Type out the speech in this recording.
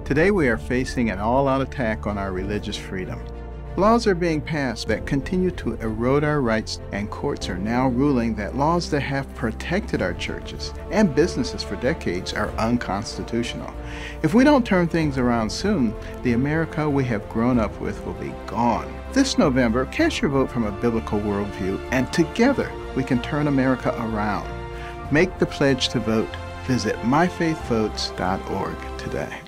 Today we are facing an all-out attack on our religious freedom. Laws are being passed that continue to erode our rights, and courts are now ruling that laws that have protected our churches and businesses for decades are unconstitutional. If we don't turn things around soon, the America we have grown up with will be gone. This November, cast your vote from a biblical worldview, and together we can turn America around. Make the pledge to vote. Visit myfaithvotes.org today.